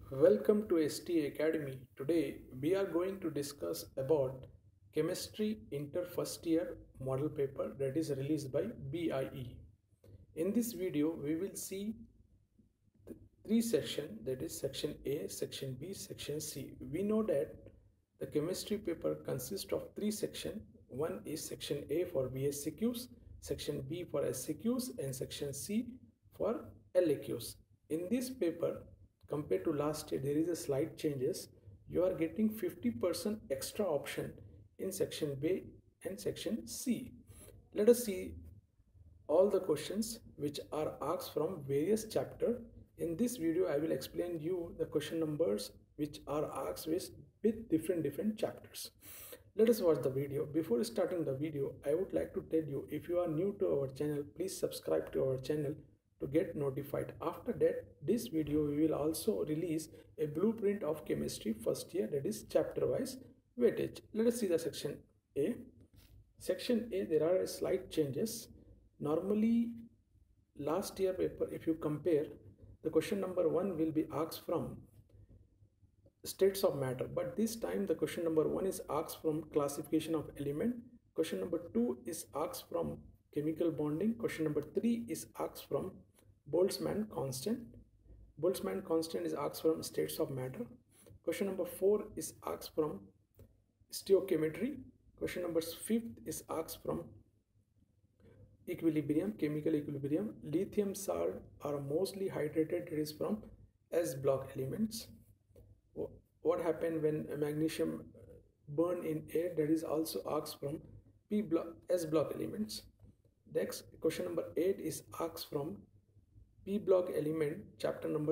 Welcome to ST Academy. Today we are going to discuss about chemistry inter first year model paper that is released by BIE. In this video we will see three sections, that is section A, section B, section C. We know that the chemistry paper consists of three sections. One is section A for BSCQs, section B for SCQs and section C for LAQs. In this paper, compared to last year, there is a slight changes. You are getting 50% extra option in section B and section C. Let us see all the questions which are asked from various chapter. In this video I will explain you the question numbers which are asked with different chapters. Let us watch the video. Before starting the video, I would like to tell you, if you are new to our channel, please subscribe to our channel to get notified. After that, this video we will also release a blueprint of chemistry first year, that is chapter wise weightage. Let us see the section A. Section A, there are slight changes. Normally last year paper, if you compare, the question number 1 will be asked from states of matter, but this time the question number 1 is asked from classification of element. Question number 2 is asked from chemical bonding. Question number 3 is asked from Boltzmann constant. Boltzmann constant is asked from states of matter. Question number 4 is asked from stoichiometry. Question number 5 is asked from equilibrium, chemical equilibrium. Lithium salt are mostly hydrated, it is from S block elements. What happened when magnesium burn in air, that is also asked from S block elements. Next, question number 8 is asked from P block element, chapter number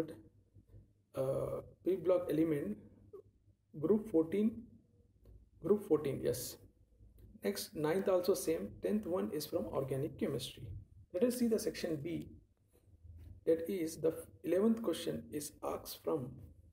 P block element, group 14, yes. Next, 9th also same. 10th one is from organic chemistry. Let us see the section B. That is the 11th question is asked from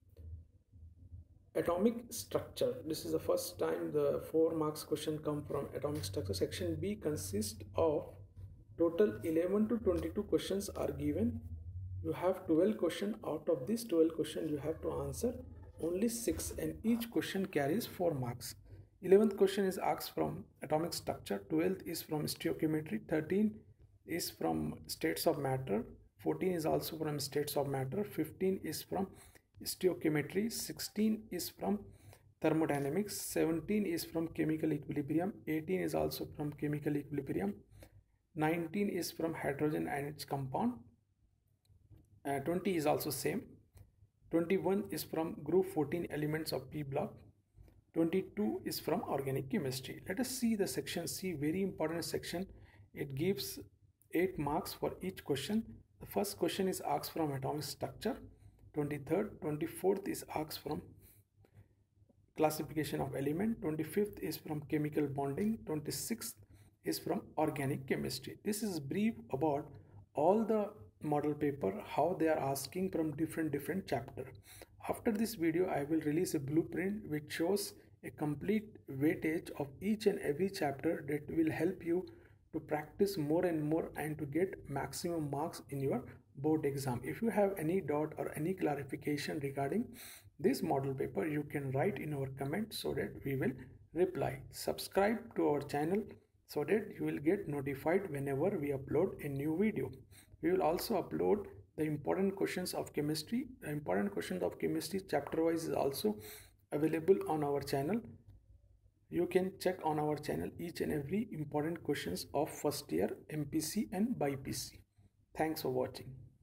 atomic structure. This is the first time the 4 marks question come from atomic structure. Section B consists of total 11 to 22 questions are given. You have 12 questions. Out of this 12 questions you have to answer only 6, and each question carries 4 marks. 11th question is asked from atomic structure, 12th is from stoichiometry, 13 is from states of matter, 14 is also from states of matter, 15 is from stoichiometry, 16 is from thermodynamics, 17 is from chemical equilibrium, 18 is also from chemical equilibrium, 19 is from hydrogen and its compound, 20 is also same, 21 is from group 14 elements of P block, 22 is from organic chemistry. Let us see the section C, very important section. It gives 8 marks for each question. The first question is asked from atomic structure. 23rd, 24th is asked from classification of element. 25th is from chemical bonding. 26th is from organic chemistry. This is brief about all the model paper, how they are asking from different chapter. After this video, I will release a blueprint which shows a complete weightage of each and every chapter that will help you to practice more and more and to get maximum marks in your board exam. If you have any doubt or any clarification regarding this model paper, you can write in our comment so that we will reply. Subscribe to our channel so that you will get notified whenever we upload a new video. We will also upload the important questions of chemistry. The important questions of chemistry chapter wise is also available on our channel. You can check on our channel each and every important questions of first year MPC and BIPC. Thanks for watching.